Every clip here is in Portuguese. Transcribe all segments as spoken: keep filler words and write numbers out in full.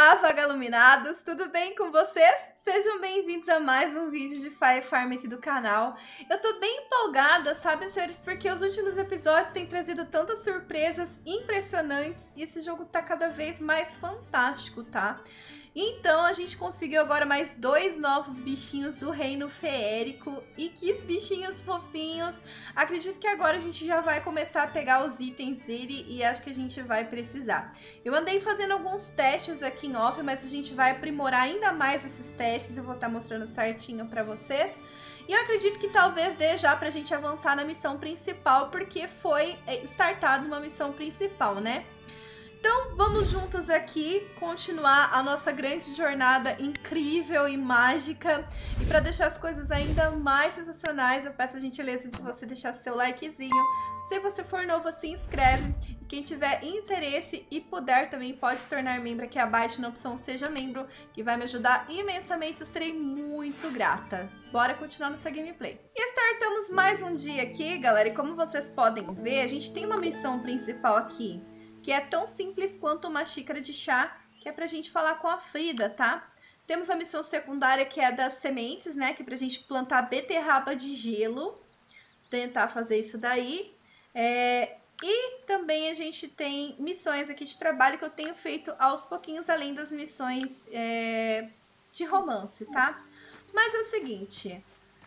Olá, vagaluminados! Tudo bem com vocês? Sejam bem-vindos a mais um vídeo de Fire Farm aqui do canal. Eu tô bem empolgada, sabe, senhores? Porque os últimos episódios têm trazido tantas surpresas impressionantes e esse jogo tá cada vez mais fantástico, tá? Então a gente conseguiu agora mais dois novos bichinhos do reino feérico. E que bichinhos fofinhos! Acredito que agora a gente já vai começar a pegar os itens dele e acho que a gente vai precisar. Eu andei fazendo alguns testes aqui em off, mas a gente vai aprimorar ainda mais esses testes. Eu vou estar mostrando certinho pra vocês. E eu acredito que talvez dê já pra gente avançar na missão principal, porque foi startada uma missão principal, né? Então, vamos juntos aqui continuar a nossa grande jornada incrível e mágica. E para deixar as coisas ainda mais sensacionais, eu peço a gentileza de você deixar seu likezinho. Se você for novo, se inscreve. E quem tiver interesse e puder também pode se tornar membro aqui abaixo na opção Seja Membro, que vai me ajudar imensamente, eu serei muito grata. Bora continuar nossa gameplay. E startamos mais um dia aqui, galera, e como vocês podem ver, a gente tem uma missão principal aqui, que é tão simples quanto uma xícara de chá, que é pra gente falar com a Frida, tá? Temos a missão secundária, que é das sementes, né? Que é pra gente plantar beterraba de gelo. Tentar fazer isso daí. É... E também a gente tem missões aqui de trabalho que eu tenho feito aos pouquinhos, além das missões é... de romance, tá? Mas é o seguinte...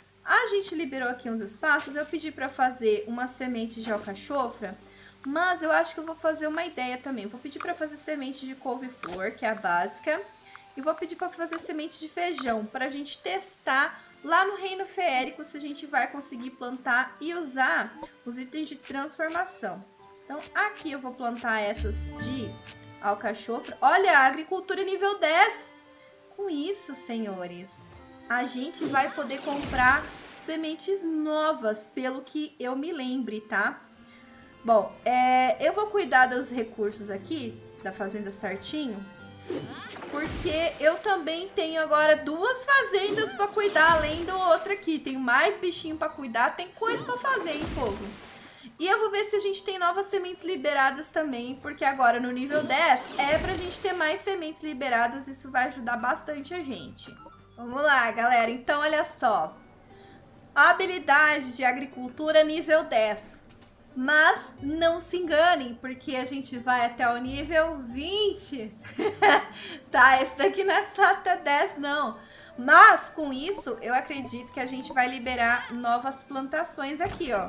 A gente liberou aqui uns espaços, eu pedi pra fazer uma semente de alcachofra, mas eu acho que eu vou fazer uma ideia também. Vou pedir para fazer semente de couve-flor, que é a básica. E vou pedir para fazer semente de feijão, para a gente testar lá no reino feérico se a gente vai conseguir plantar e usar os itens de transformação. Então aqui eu vou plantar essas de alcachofra. Olha, a agricultura nível dez. Com isso, senhores, a gente vai poder comprar sementes novas, pelo que eu me lembre, tá? Bom, é, eu vou cuidar dos recursos aqui, da fazenda certinho, porque eu também tenho agora duas fazendas para cuidar, além do outro aqui. Tem mais bichinho para cuidar, tem coisa para fazer, hein, povo? E eu vou ver se a gente tem novas sementes liberadas também, porque agora no nível dez é pra gente ter mais sementes liberadas, isso vai ajudar bastante a gente. Vamos lá, galera, então olha só. Habilidade de agricultura nível dez. Mas não se enganem, porque a gente vai até o nível vinte. Tá, esse daqui não é só até dez, não. Mas, com isso, eu acredito que a gente vai liberar novas plantações aqui, ó.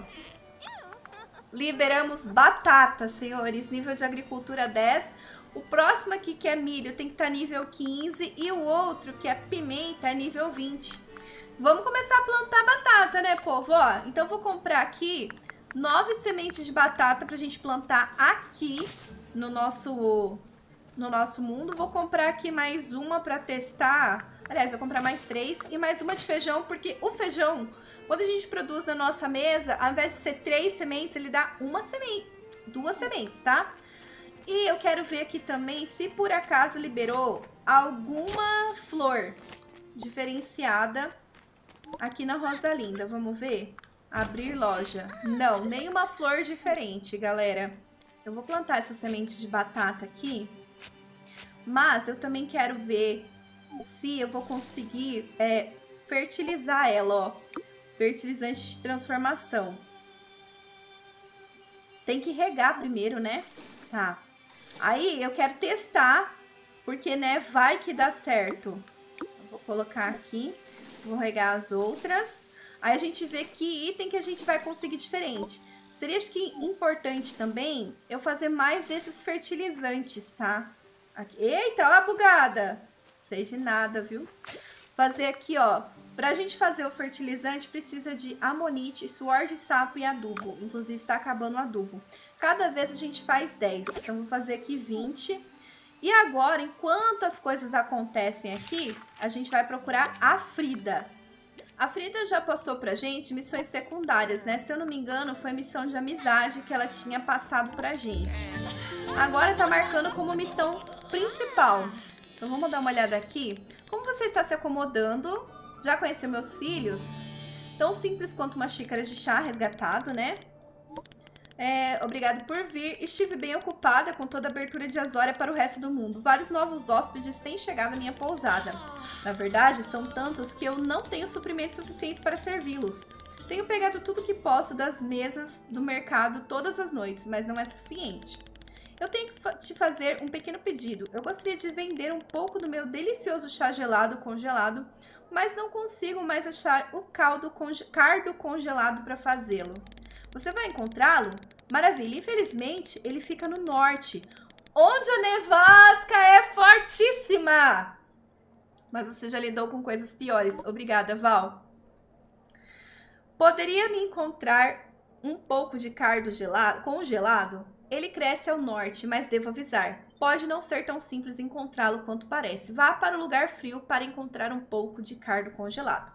Liberamos batata, senhores, nível de agricultura dez. O próximo aqui, que é milho, tem que estar nível quinze. E o outro, que é pimenta, é nível vinte. Vamos começar a plantar batata, né, povo? Ó, então, vou comprar aqui nove sementes de batata pra gente plantar aqui no nosso, no nosso mundo. Vou comprar aqui mais uma pra testar. Aliás, vou comprar mais três e mais uma de feijão, porque o feijão, quando a gente produz na nossa mesa, ao invés de ser três sementes, ele dá uma semente, duas sementes, tá? E eu quero ver aqui também se por acaso liberou alguma flor diferenciada aqui na Rosalinda. Vamos ver? Abrir loja. Não, nenhuma flor diferente, galera. Eu vou plantar essa semente de batata aqui. Mas eu também quero ver se eu vou conseguir é, fertilizar ela, ó. Fertilizante de transformação. Tem que regar primeiro, né? Tá. Aí eu quero testar, porque, né, vai que dá certo. Eu vou colocar aqui. Vou regar as outras. Aí a gente vê que item que a gente vai conseguir diferente. Seria, acho que, importante também eu fazer mais desses fertilizantes, tá? Aqui. Eita, ó a bugada! Sei de nada, viu? Fazer aqui, ó. Pra gente fazer o fertilizante, precisa de amonite, suor de sapo e adubo. Inclusive, tá acabando o adubo. Cada vez a gente faz dez. Então, vou fazer aqui vinte. E agora, enquanto as coisas acontecem aqui, a gente vai procurar a Frida. A Frida já passou pra gente missões secundárias, né? Se eu não me engano, foi missão de amizade que ela tinha passado pra gente. Agora tá marcando como missão principal. Então vamos dar uma olhada aqui. Como você está se acomodando? Já conheceu meus filhos? Tão simples quanto uma xícara de chá resgatado, né? É, obrigado por vir. Estive bem ocupada com toda a abertura de Azória para o resto do mundo. Vários novos hóspedes têm chegado à minha pousada. Na verdade, são tantos que eu não tenho suprimentos suficientes para servi-los. Tenho pegado tudo que posso das mesas do mercado todas as noites, mas não é suficiente. Eu tenho que fa- te fazer um pequeno pedido. Eu gostaria de vender um pouco do meu delicioso chá gelado congelado, mas não consigo mais achar o caldo conge- cardo congelado para fazê-lo. Você vai encontrá-lo? Maravilha. Infelizmente, ele fica no norte, onde a nevasca é fortíssima. Mas você já lidou com coisas piores. Obrigada, Val. Poderia me encontrar um pouco de cardo gelado, congelado? Ele cresce ao norte, mas devo avisar. Pode não ser tão simples encontrá-lo quanto parece. Vá para o lugar frio para encontrar um pouco de cardo congelado.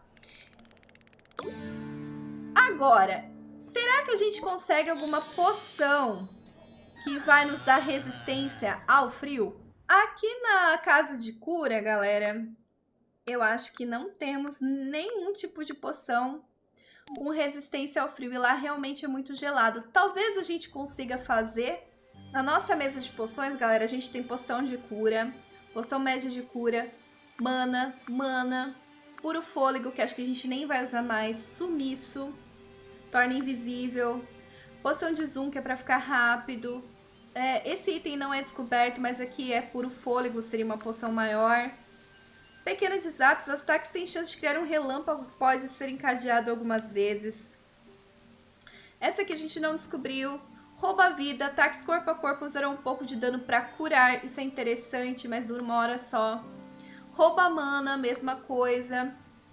Agora, será que a gente consegue alguma poção que vai nos dar resistência ao frio? Aqui na casa de cura, galera, eu acho que não temos nenhum tipo de poção com resistência ao frio. E lá realmente é muito gelado. Talvez a gente consiga fazer. Na nossa mesa de poções, galera, a gente tem poção de cura, poção média de cura, mana, mana, puro fôlego, que acho que a gente nem vai usar mais, sumiço, torna invisível, poção de zoom, que é pra ficar rápido. É, esse item não é descoberto, mas aqui é puro fôlego, seria uma poção maior. Pequeno desastre, os ataques têm chance de criar um relâmpago que pode ser encadeado algumas vezes. Essa aqui a gente não descobriu. Rouba a vida, ataques corpo a corpo usarão um pouco de dano pra curar, isso é interessante, mas dura uma hora só. Rouba a mana, mesma coisa.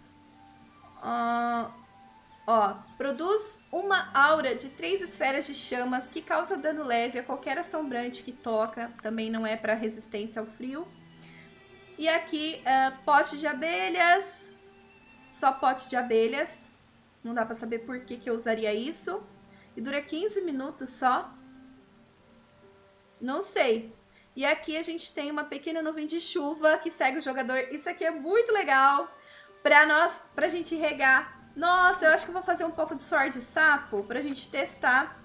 Uh, ó, produz uma aura de três esferas de chamas que causa dano leve a qualquer assombrante que toca, também não é pra resistência ao frio. E aqui, uh, pote de abelhas, só pote de abelhas, não dá pra saber por que que eu usaria isso. E dura quinze minutos só, não sei. E aqui a gente tem uma pequena nuvem de chuva que segue o jogador, isso aqui é muito legal pra nós, pra gente regar. Nossa, eu acho que eu vou fazer um pouco de suor de sapo pra gente testar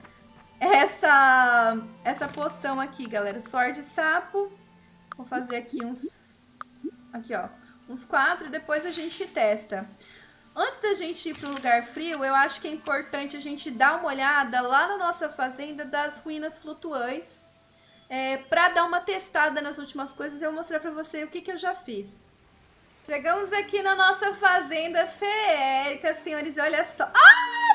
essa, essa poção aqui, galera. Suor de sapo, vou fazer aqui uns... Aqui, ó, uns quatro, depois a gente testa. Antes da gente ir para um lugar frio, eu acho que é importante a gente dar uma olhada lá na nossa fazenda das ruínas flutuantes. É, para dar uma testada nas últimas coisas, eu vou mostrar para você o que, que eu já fiz. Chegamos aqui na nossa fazenda feérica, senhores, e olha só. Ah,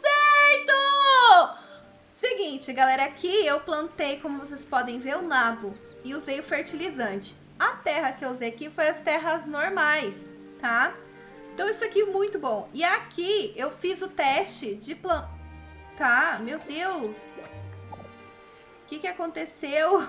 deu certo! Seguinte, galera, aqui eu plantei, como vocês podem ver, o nabo e usei o fertilizante. A terra que eu usei aqui foi as terras normais, tá? Então isso aqui é muito bom. E aqui eu fiz o teste de planta. Tá, meu Deus. O que que aconteceu?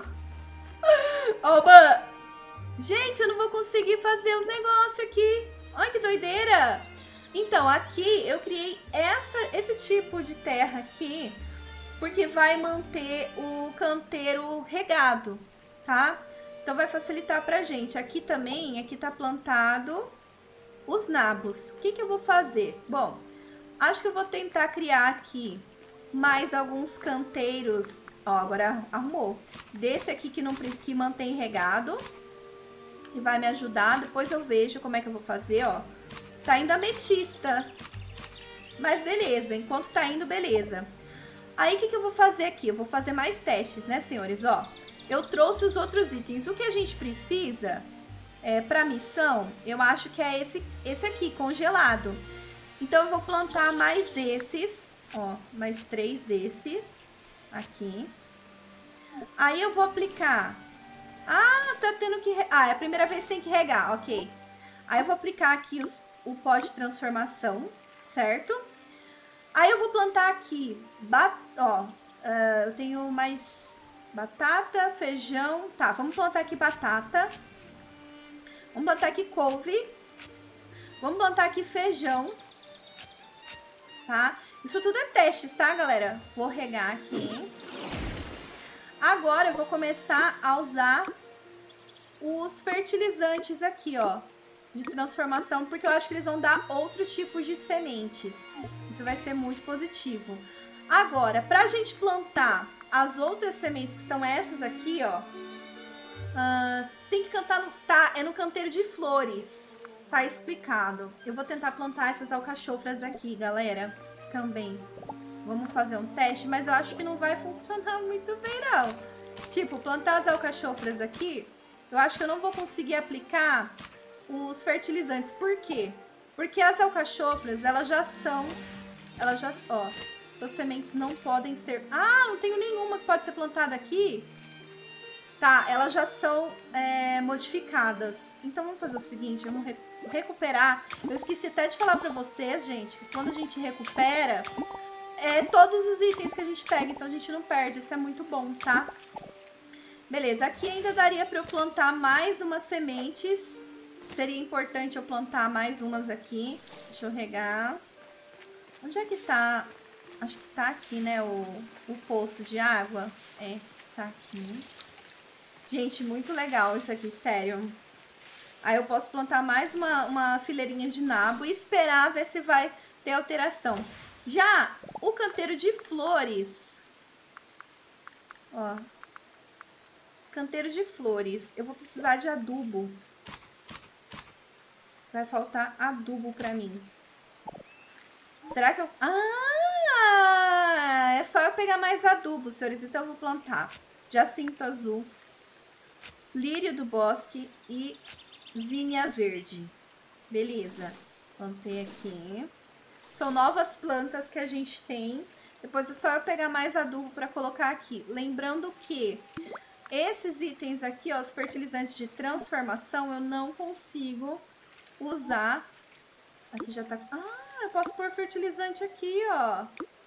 Oba! Gente, eu não vou conseguir fazer os negócios aqui. Ai, que doideira. Então, aqui eu criei essa, esse tipo de terra aqui, porque vai manter o canteiro regado, tá? Então vai facilitar pra gente. Aqui também, aqui tá plantado os nabos. O que que eu vou fazer? Bom, acho que eu vou tentar criar aqui mais alguns canteiros. Ó, agora arrumou. Desse aqui que, não, que mantém regado. E vai me ajudar. Depois eu vejo como é que eu vou fazer, ó. Tá indo ametista. Mas beleza, enquanto tá indo, beleza. Aí o que que eu vou fazer aqui? Eu vou fazer mais testes, né, senhores? Ó, eu trouxe os outros itens. O que a gente precisa... É, para missão, eu acho que é esse, esse aqui, congelado. Então, eu vou plantar mais desses. Ó, mais três desse. Aqui. Aí, eu vou aplicar... Ah, tá tendo que... Ah, é a primeira vez que tem que regar, ok. Aí, eu vou aplicar aqui os, o pó de transformação, certo? Aí, eu vou plantar aqui... Bat... Ó, uh, eu tenho mais batata, feijão... Tá, vamos plantar aqui batata... Vamos plantar aqui couve. Vamos plantar aqui feijão. Tá? Isso tudo é testes, tá, galera? Vou regar aqui. Agora eu vou começar a usar os fertilizantes aqui, ó. De transformação, porque eu acho que eles vão dar outro tipo de sementes. Isso vai ser muito positivo. Agora, pra gente plantar as outras sementes, que são essas aqui, ó, uh, tem que cantar, no, tá, é no canteiro de flores, tá explicado. Eu vou tentar plantar essas alcachofras aqui, galera, também. Vamos fazer um teste, mas eu acho que não vai funcionar muito bem, não. Tipo, plantar as alcachofras aqui, eu acho que eu não vou conseguir aplicar os fertilizantes. Por quê? Porque as alcachofras, elas já são, elas já, ó... Suas sementes não podem ser... Ah, não tenho nenhuma que pode ser plantada aqui. Tá, elas já são é, modificadas. Então, vamos fazer o seguinte, vamos re recuperar. Eu esqueci até de falar pra vocês, gente, que quando a gente recupera, é todos os itens que a gente pega. Então, a gente não perde. Isso é muito bom, tá? Beleza, aqui ainda daria pra eu plantar mais umas sementes. Seria importante eu plantar mais umas aqui. Deixa eu regar. Onde é que tá... Acho que tá aqui, né, o, o poço de água. É, tá aqui. Gente, muito legal isso aqui, sério. Aí eu posso plantar mais uma, uma fileirinha de nabo e esperar ver se vai ter alteração. Já o canteiro de flores. Ó. Canteiro de flores. Eu vou precisar de adubo. Vai faltar adubo pra mim. Será que eu... Ah! É só eu pegar mais adubo, senhores. Então eu vou plantar jacinto azul, lírio do bosque e zinnia verde. Beleza. Plantei aqui. São novas plantas que a gente tem. Depois é só eu pegar mais adubo para colocar aqui. Lembrando que esses itens aqui, ó, os fertilizantes de transformação, eu não consigo usar. Aqui já tá... Ah, eu posso pôr fertilizante aqui, ó.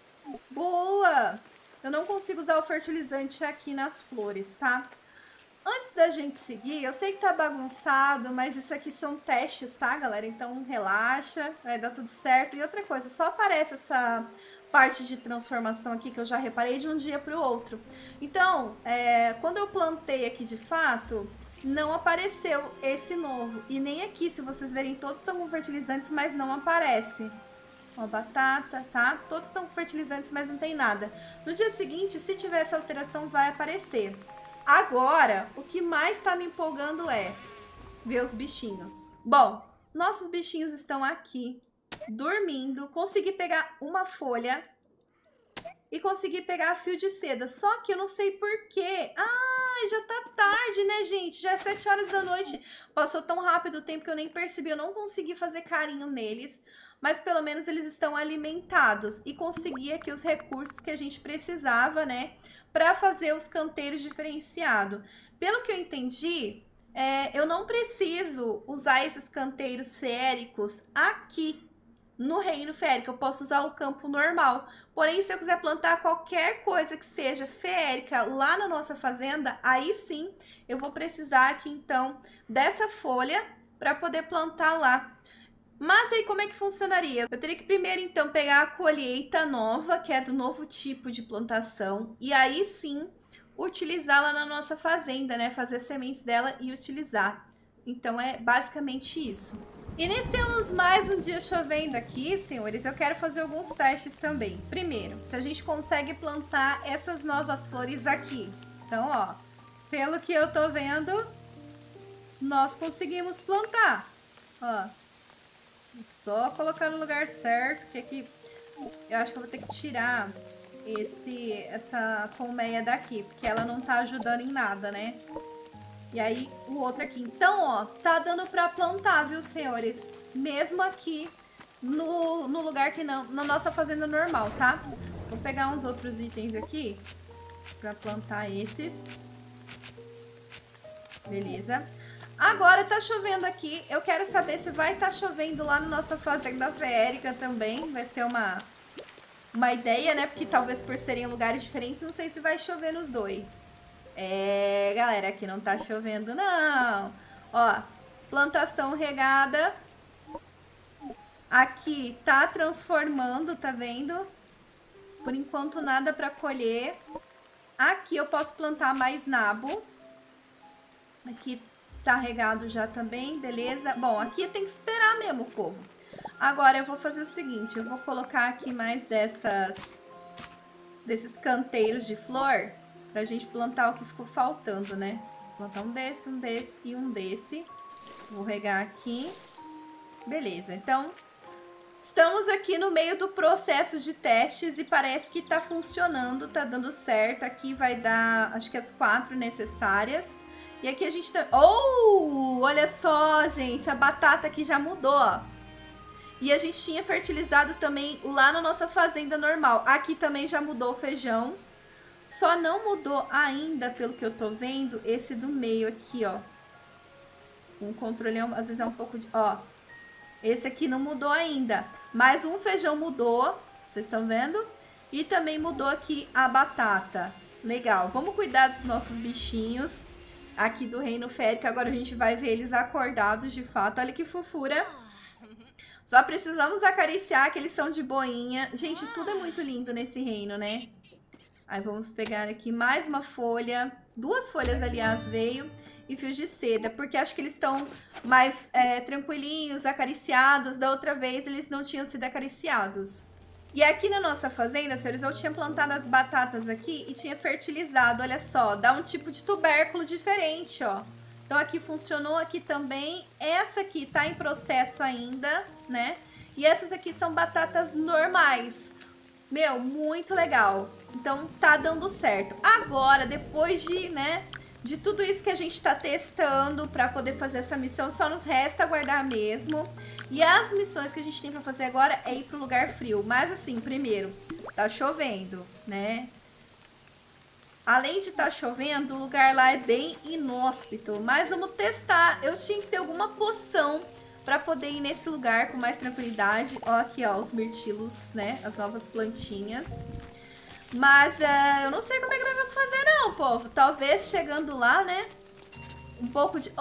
Boa! Eu não consigo usar o fertilizante aqui nas flores, tá? Antes da gente seguir, eu sei que tá bagunçado, mas isso aqui são testes, tá, galera? Então relaxa, vai dar tudo certo. E outra coisa, só aparece essa parte de transformação aqui que eu já reparei de um dia pro outro. Então, é, quando eu plantei aqui de fato, não apareceu esse novo. E nem aqui, se vocês verem, todos estão com fertilizantes, mas não aparece. Ó, batata, tá? Todos estão com fertilizantes, mas não tem nada. No dia seguinte, se tiver essa alteração, vai aparecer. Agora, o que mais tá me empolgando é ver os bichinhos. Bom, nossos bichinhos estão aqui, dormindo. Consegui pegar uma folha e consegui pegar fio de seda. Só que eu não sei por quê. Ah, já tá tarde, né, gente? Já é sete horas da noite. Passou tão rápido o tempo que eu nem percebi. Eu não consegui fazer carinho neles. Mas pelo menos eles estão alimentados. E consegui aqui os recursos que a gente precisava, né? Para fazer os canteiros diferenciados. Pelo que eu entendi, é, eu não preciso usar esses canteiros feéricos aqui no reino feérico. Eu posso usar o campo normal. Porém, se eu quiser plantar qualquer coisa que seja feérica lá na nossa fazenda, aí sim eu vou precisar aqui então dessa folha para poder plantar lá. Mas aí como é que funcionaria? Eu teria que primeiro então pegar a colheita nova, que é do novo tipo de plantação, e aí sim utilizá-la na nossa fazenda, né? Fazer sementes dela e utilizar. Então é basicamente isso. Iniciamos mais um dia chovendo aqui, senhores. Eu quero fazer alguns testes também. Primeiro, se a gente consegue plantar essas novas flores aqui. Então, ó, pelo que eu tô vendo, nós conseguimos plantar. Ó. Só colocar no lugar certo, porque aqui eu acho que eu vou ter que tirar esse, essa colmeia daqui, porque ela não tá ajudando em nada, né? E aí o outro aqui. Então, ó, tá dando pra plantar, viu, senhores? Mesmo aqui no, no lugar que não, na nossa fazenda normal, tá? Vou pegar uns outros itens aqui pra plantar esses. Beleza. Agora tá chovendo aqui, eu quero saber se vai estar tá chovendo lá na nossa fazenda feérica também. Vai ser uma, uma ideia, né? Porque talvez por serem lugares diferentes, não sei se vai chover nos dois. É, galera, aqui não tá chovendo não. Ó, plantação regada. Aqui tá transformando, tá vendo? Por enquanto nada pra colher. Aqui eu posso plantar mais nabo. Aqui tá regado já também, beleza? Bom, aqui tem que esperar mesmo, povo. Agora eu vou fazer o seguinte, eu vou colocar aqui mais dessas desses canteiros de flor pra gente plantar o que ficou faltando, né? Vou plantar um desse, um desse e um desse. Vou regar aqui. Beleza, então estamos aqui no meio do processo de testes e parece que tá funcionando, tá dando certo. Aqui vai dar, acho que as quatro necessárias. E aqui a gente tá... Oh, olha só, gente, a batata aqui já mudou, ó. E a gente tinha fertilizado também lá na nossa fazenda normal. Aqui também já mudou o feijão. Só não mudou ainda, pelo que eu tô vendo, esse do meio aqui, ó. Um controle, às vezes é um pouco de... Ó, esse aqui não mudou ainda. Mas um feijão mudou, vocês estão vendo? E também mudou aqui a batata. Legal, vamos cuidar dos nossos bichinhos aqui do reino férico. Agora a gente vai ver eles acordados de fato. Olha que fofura. Só precisamos acariciar que eles são de boinha. Gente, tudo é muito lindo nesse reino, né? Aí vamos pegar aqui mais uma folha. Duas folhas, aliás, veio. E fios de seda, porque acho que eles estão mais é, tranquilinhos, acariciados. Da outra vez eles não tinham sido acariciados. E aqui na nossa fazenda, senhores, eu tinha plantado as batatas aqui e tinha fertilizado, olha só. Dá um tipo de tubérculo diferente, ó. Então aqui funcionou, aqui também. Essa aqui tá em processo ainda, né? E essas aqui são batatas normais. Meu, muito legal. Então tá dando certo. Agora, depois de, né, de tudo isso que a gente tá testando pra poder fazer essa missão, só nos resta aguardar mesmo. E as missões que a gente tem pra fazer agora é ir pro lugar frio. Mas assim, primeiro, tá chovendo, né? Além de estar tá chovendo, o lugar lá é bem inóspito. Mas vamos testar. Eu tinha que ter alguma poção para poder ir nesse lugar com mais tranquilidade. Ó, aqui, ó, os mirtilos, né? As novas plantinhas. Mas uh, eu não sei como é que nós vamos fazer, não, povo. Talvez chegando lá, né? Um pouco de...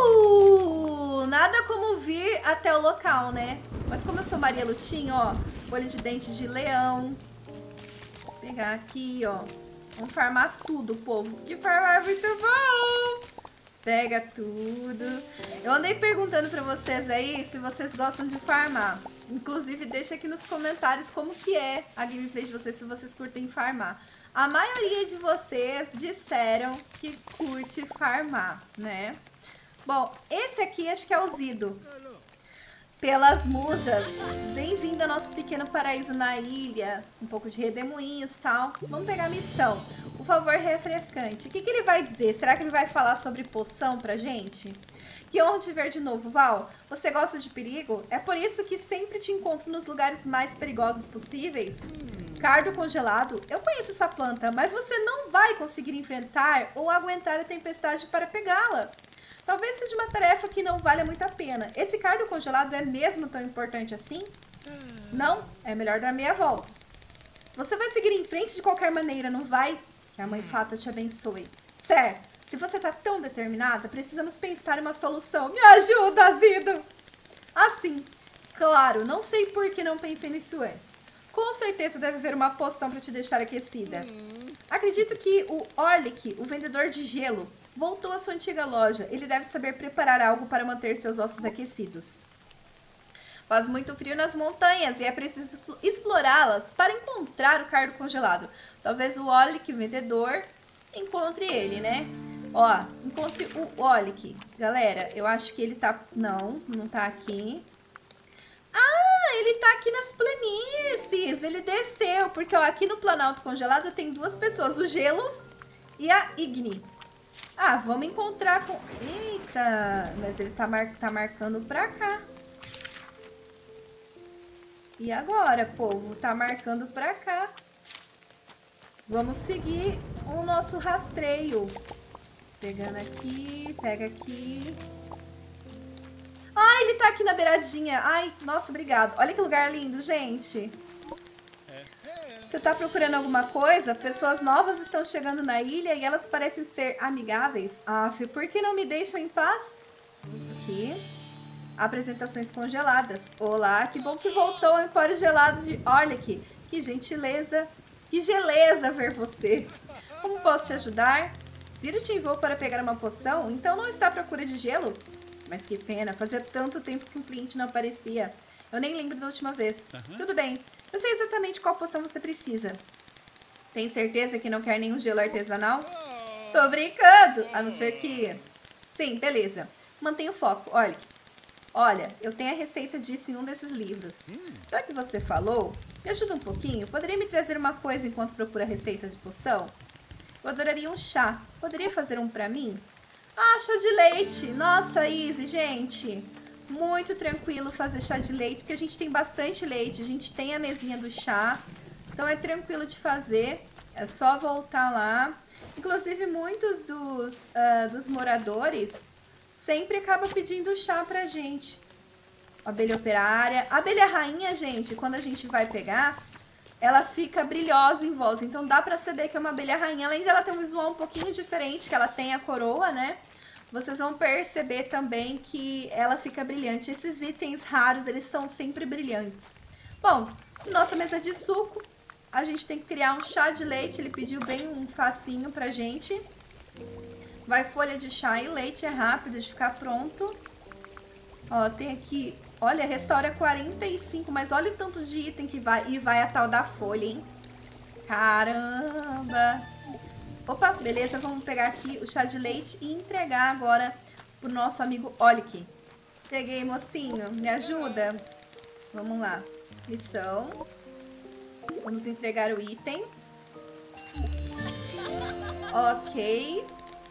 Oh! Nada como vir até o local, né? Mas como eu sou Maria Lutinha, ó. Folha de dente de leão. Vou pegar aqui, ó. Vamos farmar tudo, povo. Que farmar é muito bom! Pega tudo. Eu andei perguntando pra vocês aí se vocês gostam de farmar. Inclusive, deixa aqui nos comentários como que é a gameplay de vocês, se vocês curtem farmar. A maioria de vocês disseram que curte farmar, né? Bom, esse aqui acho que é o Zido. Pelas musas. Bem-vindo ao nosso pequeno paraíso na ilha. Um pouco de redemoinhos e tal. Vamos pegar a missão. Por favor, refrescante. O que, que ele vai dizer? Será que ele vai falar sobre poção pra gente? Que honra te ver de novo, Val. Você gosta de perigo? É por isso que sempre te encontro nos lugares mais perigosos possíveis? Cardo congelado? Eu conheço essa planta, mas você não vai conseguir enfrentar ou aguentar a tempestade para pegá-la. Talvez seja uma tarefa que não valha muito a pena. Esse cardo congelado é mesmo tão importante assim? Não? É melhor dar meia volta. Você vai seguir em frente de qualquer maneira, não vai? Que a Mãe Fata te abençoe. Certo. Se você tá tão determinada, precisamos pensar em uma solução. Me ajuda, Zido! Assim, claro, não sei por que não pensei nisso antes. Com certeza deve haver uma poção para te deixar aquecida. Acredito que o Orlick, o vendedor de gelo, voltou à sua antiga loja. Ele deve saber preparar algo para manter seus ossos aquecidos. Faz muito frio nas montanhas e é preciso explorá-las para encontrar o cardo congelado. Talvez o Orlick, o vendedor, encontre ele, né? Ó, encontre o Orlick. Galera, eu acho que ele tá... Não, não tá aqui. Ah, ele tá aqui nas planícies. Ele desceu, porque ó, aqui no Planalto Congelado tem duas pessoas, o Gelos e a Igni. Ah, vamos encontrar com... Eita, mas ele tá, mar... tá marcando pra cá. E agora, povo? Tá marcando pra cá. Vamos seguir o nosso rastreio. Pegando aqui, pega aqui. Ai, ele tá aqui na beiradinha. Ai, nossa, obrigado. Olha que lugar lindo, gente. Você tá procurando alguma coisa? Pessoas novas estão chegando na ilha e elas parecem ser amigáveis. Aff, por que não me deixam em paz? Isso aqui. Apresentações congeladas. Olá, que bom que voltou ao Empório Gelados de Orlick. Que gentileza, que geleza ver você. Como posso te ajudar? Ziro te enviou para pegar uma poção, então não está à procura de gelo? Mas que pena, fazia tanto tempo que um cliente não aparecia. Eu nem lembro da última vez. Uhum. Tudo bem, eu sei exatamente qual poção você precisa. Tem certeza que não quer nenhum gelo artesanal? Tô brincando, a não ser que... Sim, beleza. Mantenha o foco, olha. Olha, eu tenho a receita disso em um desses livros. Já que você falou, me ajuda um pouquinho? Poderia me trazer uma coisa enquanto procura a receita de poção? Eu adoraria um chá. Poderia fazer um pra mim? Ah, chá de leite. Nossa, Izzy, gente. Muito tranquilo fazer chá de leite, porque a gente tem bastante leite. A gente tem a mesinha do chá. Então é tranquilo de fazer. É só voltar lá. Inclusive, muitos dos, uh, dos moradores sempre acabam pedindo chá pra gente. Abelha operária. A abelha rainha, gente, quando a gente vai pegar, ela fica brilhosa em volta. Então dá pra saber que é uma abelha rainha. Além de ela ter um visual um pouquinho diferente, que ela tem a coroa, né? Vocês vão perceber também que ela fica brilhante. Esses itens raros, eles são sempre brilhantes. Bom, nossa mesa de suco. A gente tem que criar um chá de leite. Ele pediu bem um facinho pra gente. Vai folha de chá e leite. É rápido de ficar pronto. Ó, tem aqui... Olha, restaura quarenta e cinco. Mas olha o tanto de item que vai. E vai a tal da folha, hein? Caramba! Opa, beleza. Vamos pegar aqui o chá de leite e entregar agora pro nosso amigo Olic. Cheguei, mocinho. Me ajuda? Vamos lá. Missão. Vamos entregar o item. Ok.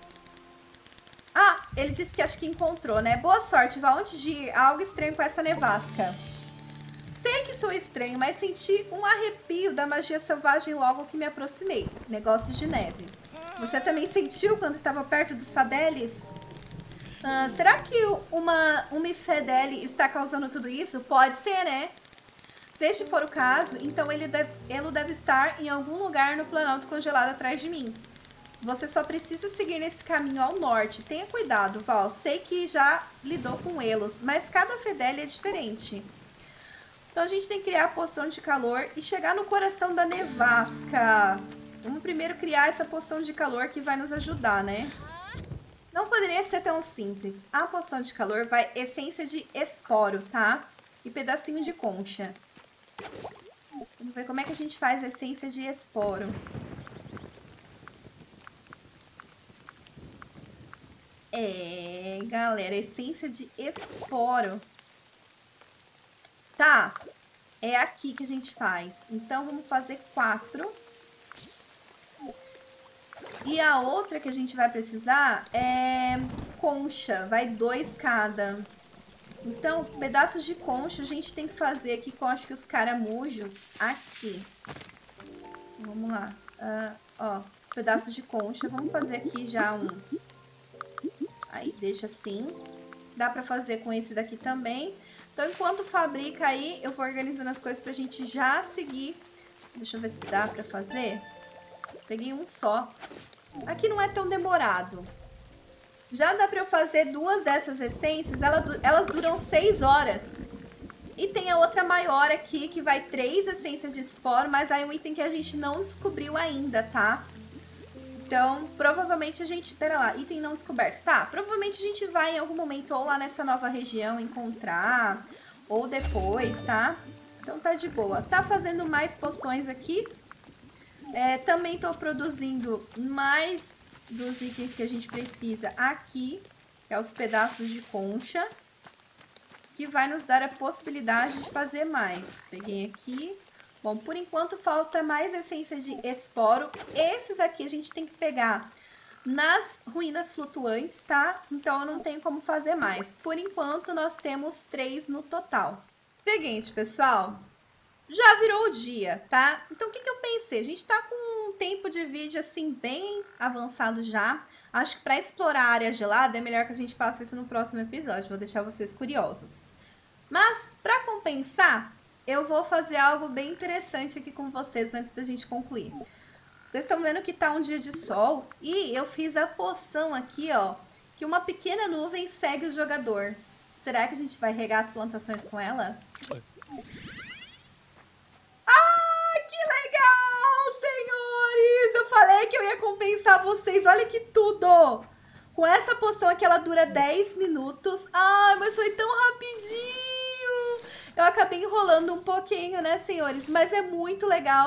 Ah, ele disse que acho que encontrou, né? Boa sorte, vá antes de ir. Algo estranho com essa nevasca. Sei que sou estranho, mas senti um arrepio da magia selvagem logo que me aproximei. Negócios de neve. Você também sentiu quando estava perto dos Fadelis? Ah, será que uma, uma Fedeli está causando tudo isso? Pode ser, né? Se este for o caso, então ele deve, ele deve estar em algum lugar no Planalto congelado atrás de mim. Você só precisa seguir nesse caminho ao norte. Tenha cuidado, Val. Sei que já lidou com elos, mas cada Fedeli é diferente. Então a gente tem que criar a poção de calor e chegar no coração da nevasca. Vamos primeiro criar essa poção de calor que vai nos ajudar, né? Não poderia ser tão simples. A poção de calor vai essência de esporo, tá? E pedacinho de concha. Vamos ver como é que a gente faz a essência de esporo. É, galera, essência de esporo. Tá, é aqui que a gente faz. Então, vamos fazer quatro. E a outra que a gente vai precisar é concha. Vai dois cada. Então, pedaços de concha a gente tem que fazer aqui com, acho que os caramujos aqui. Vamos lá. Uh, ó, pedaços de concha. Vamos fazer aqui já uns... Aí, deixa assim. Dá pra fazer com esse daqui também. Então, enquanto fabrica aí, eu vou organizando as coisas pra gente já seguir. Deixa eu ver se dá pra fazer. Peguei um só. Aqui não é tão demorado. Já dá pra eu fazer duas dessas essências. Elas, elas duram seis horas. E tem a outra maior aqui, que vai três essências de esporo. Mas aí é um item que a gente não descobriu ainda, tá? Então, provavelmente a gente... Pera lá, item não descoberto. Tá, provavelmente a gente vai em algum momento ou lá nessa nova região encontrar, ou depois, tá? Então tá de boa. Tá fazendo mais poções aqui. É, também tô produzindo mais dos itens que a gente precisa aqui, que é os pedaços de concha, que vai nos dar a possibilidade de fazer mais. Peguei aqui... Bom, por enquanto falta mais essência de esporo. Esses aqui a gente tem que pegar nas ruínas flutuantes, tá? Então eu não tenho como fazer mais. Por enquanto nós temos três no total. Seguinte, pessoal. Já virou o dia, tá? Então o que que eu pensei? A gente tá com um tempo de vídeo assim bem avançado já. Acho que pra explorar a área gelada é melhor que a gente faça isso no próximo episódio. Vou deixar vocês curiosos. Mas pra compensar... eu vou fazer algo bem interessante aqui com vocês antes da gente concluir. Vocês estão vendo que tá um dia de sol e eu fiz a poção aqui, ó, que uma pequena nuvem segue o jogador. Será que a gente vai regar as plantações com ela? Ah, que legal, senhores! Eu falei que eu ia compensar vocês, olha que tudo! Com essa poção aqui ela dura dez minutos. Ai, mas foi tão rapidinho! Eu acabei enrolando um pouquinho, né, senhores? Mas é muito legal,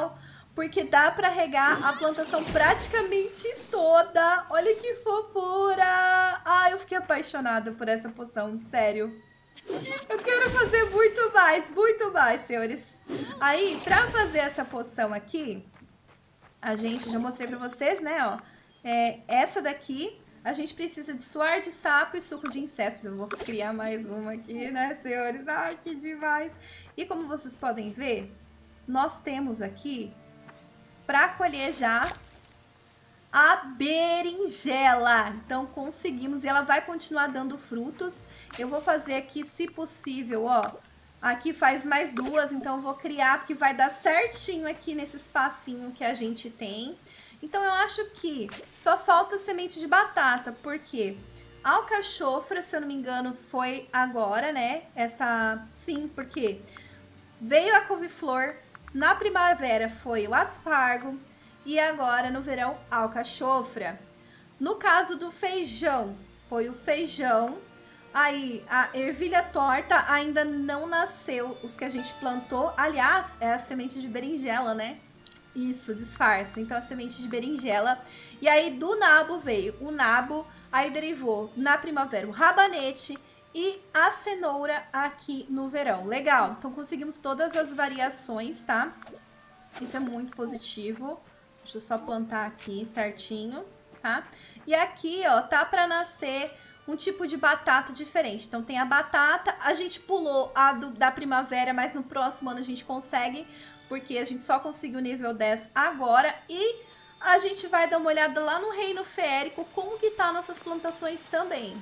porque dá pra regar a plantação praticamente toda. Olha que fofura! Ah, eu fiquei apaixonada por essa poção, sério. Eu quero fazer muito mais, muito mais, senhores. Aí, pra fazer essa poção aqui, a gente, já mostrei pra vocês, né, ó. É, essa daqui, a gente precisa de suor de sapo e suco de insetos. Eu vou criar mais uma aqui, né, senhores? Ai, que demais! E como vocês podem ver, nós temos aqui, pra colher já, a berinjela. Então conseguimos, e ela vai continuar dando frutos. Eu vou fazer aqui, se possível, ó, aqui faz mais duas, então eu vou criar, porque vai dar certinho aqui nesse espacinho que a gente tem. Então eu acho que só falta semente de batata, porque a alcachofra, se eu não me engano, foi agora, né? Essa, sim, porque veio a couve-flor, na primavera foi o aspargo, e agora no verão, alcachofra. No caso do feijão, foi o feijão. Aí a ervilha torta ainda não nasceu, os que a gente plantou. Aliás, é a semente de berinjela, né? Isso, disfarça. Então a semente de berinjela. E aí do nabo veio o nabo, aí derivou na primavera o rabanete e a cenoura aqui no verão. Legal, então conseguimos todas as variações, tá? Isso é muito positivo. Deixa eu só plantar aqui certinho, tá? E aqui, ó, tá pra nascer um tipo de batata diferente. Então tem a batata, a gente pulou a do, da primavera, mas no próximo ano a gente consegue, porque a gente só conseguiu o nível dez agora. E a gente vai dar uma olhada lá no Reino Feérico, como que tá nossas plantações também.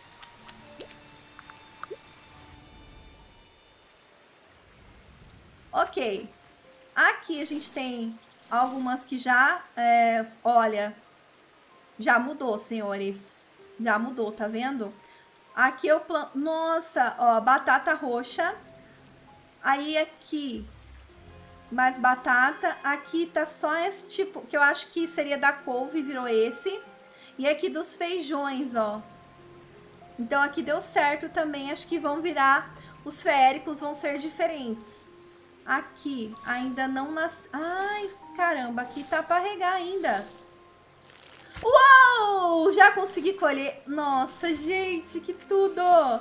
Ok, aqui a gente tem algumas que já, é, olha, já mudou, senhores. Já mudou, tá vendo? Aqui eu planto, nossa, ó, batata roxa. Aí aqui, mais batata. Aqui tá só esse tipo, que eu acho que seria da couve, virou esse. E aqui dos feijões, ó. Então aqui deu certo também, acho que vão virar, os feéricos vão ser diferentes. Aqui ainda não nasceu. Ai, caramba, aqui tá pra regar ainda. Uou! Já consegui colher. Nossa, gente, que tudo!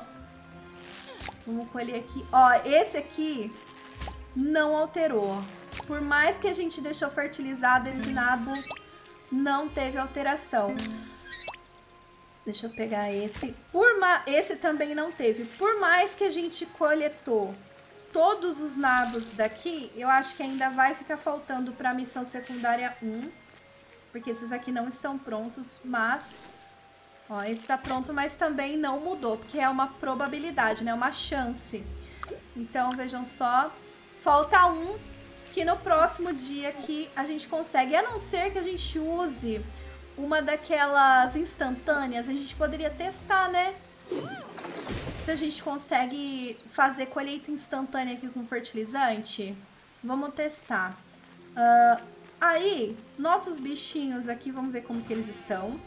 Vamos colher aqui. Ó, esse aqui não alterou. Por mais que a gente deixou fertilizado, esse nabo não teve alteração. Deixa eu pegar esse. Por ma... Esse também não teve. Por mais que a gente coletou todos os nabos daqui, eu acho que ainda vai ficar faltando para a missão secundária um. Porque esses aqui não estão prontos, mas... Ó, esse tá pronto, mas também não mudou, porque é uma probabilidade, né? Uma chance. Então, vejam só. Falta um, que no próximo dia aqui a gente consegue. A não ser que a gente use uma daquelas instantâneas, a gente poderia testar, né? Se a gente consegue fazer colheita instantânea aqui com fertilizante. Vamos testar. Uh, aí, nossos bichinhos aqui, vamos ver como que eles estão.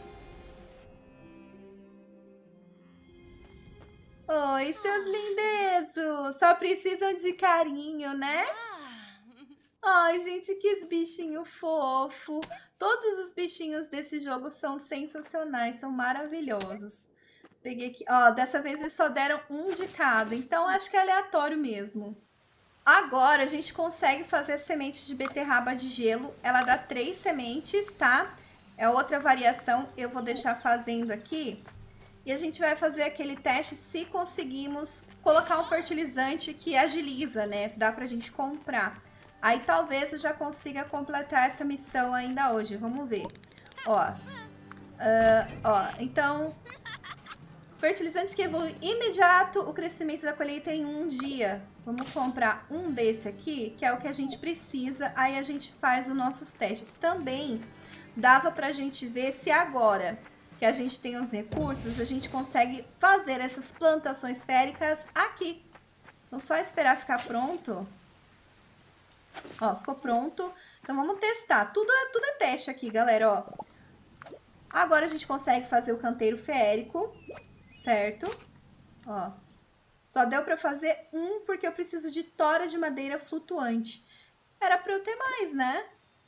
Oi, seus lindezos! Só precisam de carinho, né? Ai, gente, que bichinho fofo! Todos os bichinhos desse jogo são sensacionais, são maravilhosos. Peguei aqui, ó, dessa vez eles só deram um de cada, então acho que é aleatório mesmo. Agora a gente consegue fazer semente de beterraba de gelo, ela dá três sementes, tá? É outra variação, eu vou deixar fazendo aqui. E a gente vai fazer aquele teste se conseguimos colocar um fertilizante que agiliza, né? Dá pra gente comprar. Aí talvez eu já consiga completar essa missão ainda hoje, vamos ver. Ó, uh, ó, então... Fertilizante que evolui imediato o crescimento da colheita em um dia. Vamos comprar um desse aqui, que é o que a gente precisa. Aí a gente faz os nossos testes. Também dava pra gente ver se agora que a gente tem os recursos, a gente consegue fazer essas plantações féricas aqui. Então só esperar ficar pronto. Ó, ficou pronto. Então vamos testar. Tudo é, tudo é teste aqui, galera, ó. Agora a gente consegue fazer o canteiro feérico. Certo? Ó. Só deu pra fazer um porque eu preciso de tora de madeira flutuante. Era pra eu ter mais, né?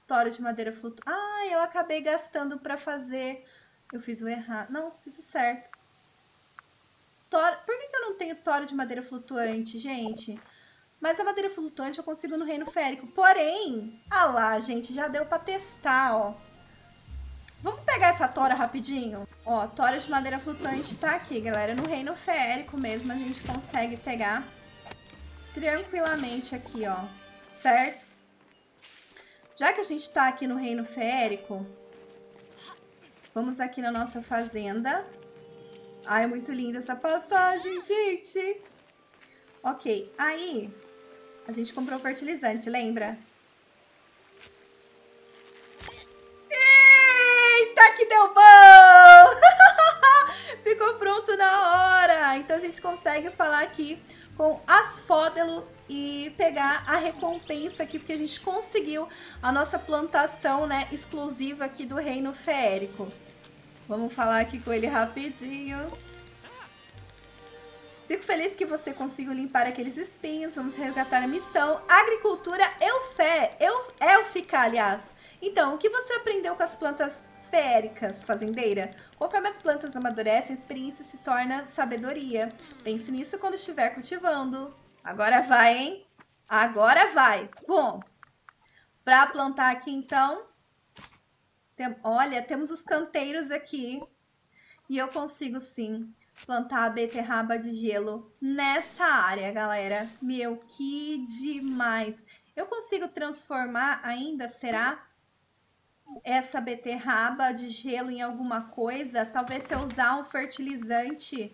tora de madeira flutuante. Ah, eu acabei gastando pra fazer... Eu fiz o errado. Não, fiz o certo. Tora... Por que, que eu não tenho tora de madeira flutuante, gente? Mas a madeira flutuante eu consigo no reino férico. Porém, ah lá, gente, já deu pra testar, ó. Vamos pegar essa tora rapidinho? Ó, tora de madeira flutuante tá aqui, galera. No reino férico mesmo a gente consegue pegar tranquilamente aqui, ó. Certo? Já que a gente tá aqui no reino férico, vamos aqui na nossa fazenda. Ai, é muito linda essa passagem, gente. Ok, aí a gente comprou fertilizante, lembra? Eita, que deu bom! Ficou pronto na hora. Então a gente consegue falar aqui com Asfódelo e pegar a recompensa aqui, porque a gente conseguiu a nossa plantação, né, exclusiva aqui do reino férico. Vamos falar aqui com ele rapidinho. Fico feliz que você conseguiu limpar aqueles espinhos. Vamos resgatar a missão. Agricultura Eufé, eu, Élfica, aliás. Então, o que você aprendeu com as plantas féricas, fazendeira? Conforme as plantas amadurecem, a experiência se torna sabedoria. Pense nisso quando estiver cultivando. Agora vai, hein? Agora vai. Bom, para plantar aqui, então... Tem, olha, temos os canteiros aqui. E eu consigo, sim, plantar a beterraba de gelo nessa área, galera. Meu, que demais. Eu consigo transformar ainda, será? Essa beterraba de gelo em alguma coisa? Talvez se eu usar um fertilizante,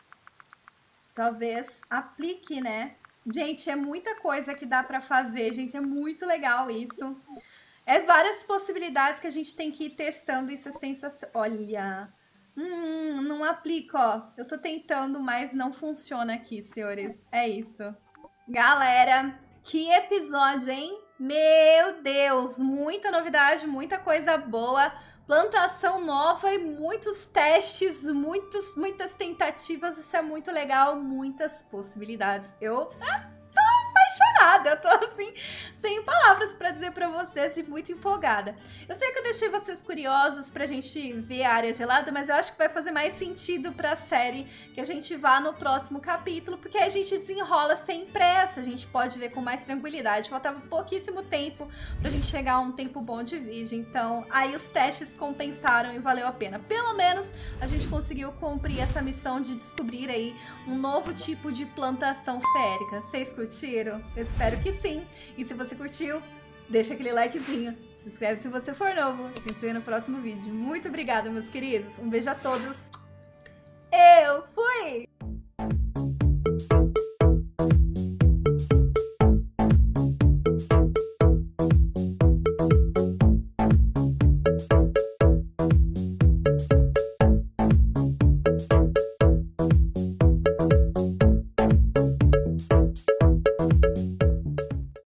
talvez aplique, né? Gente, é muita coisa que dá pra fazer, gente. É muito legal isso. É várias possibilidades que a gente tem que ir testando. Isso é sensacional. Olha... Hum, não aplica, ó. Eu tô tentando, mas não funciona aqui, senhores. É isso. Galera, que episódio, hein? Meu Deus, muita novidade, muita coisa boa. Plantação nova e muitos testes, muitos, muitas tentativas. Isso é muito legal, muitas possibilidades. Eu... Ah, apaixonada, eu tô assim, sem palavras pra dizer pra vocês e muito empolgada. Eu sei que eu deixei vocês curiosos pra gente ver a área gelada, mas eu acho que vai fazer mais sentido pra série que a gente vá no próximo capítulo, porque aí a gente desenrola sem pressa, a gente pode ver com mais tranquilidade. Faltava pouquíssimo tempo pra gente chegar a um tempo bom de vídeo, então aí os testes compensaram e valeu a pena. Pelo menos a gente conseguiu cumprir essa missão de descobrir aí um novo tipo de plantação férica. Vocês curtiram? Eu espero que sim. E se você curtiu, deixa aquele likezinho. Se inscreve se você for novo. A gente se vê no próximo vídeo. Muito obrigada, meus queridos. Um beijo a todos. Eu fui!